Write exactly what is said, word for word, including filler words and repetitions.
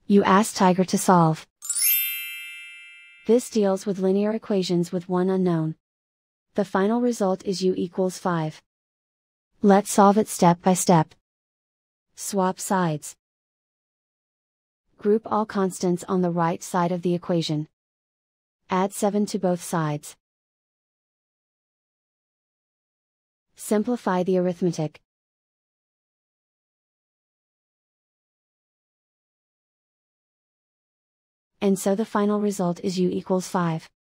You ask Tiger to solve. This deals with linear equations with one unknown. The final result is u equals five. Let's solve it step by step. Swap sides. Group all constants on the right side of the equation. Add seven to both sides. Simplify the arithmetic. And so the final result is u equals five.